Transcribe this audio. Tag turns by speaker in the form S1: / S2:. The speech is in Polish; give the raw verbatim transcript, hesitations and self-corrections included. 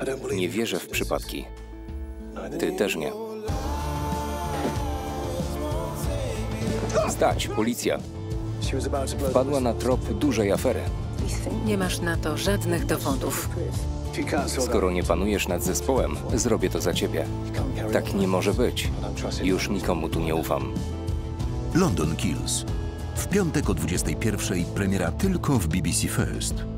S1: Nie wierzę w przypadki. Ty też nie. Stać, policja. Wpadła na trop dużej afery.
S2: Nie masz na to żadnych dowodów.
S1: Skoro nie panujesz nad zespołem, zrobię to za ciebie. Tak nie może być. Już nikomu tu nie ufam.
S3: London Kills. W piątek o dwudziestej pierwszej premiera tylko w B B C First.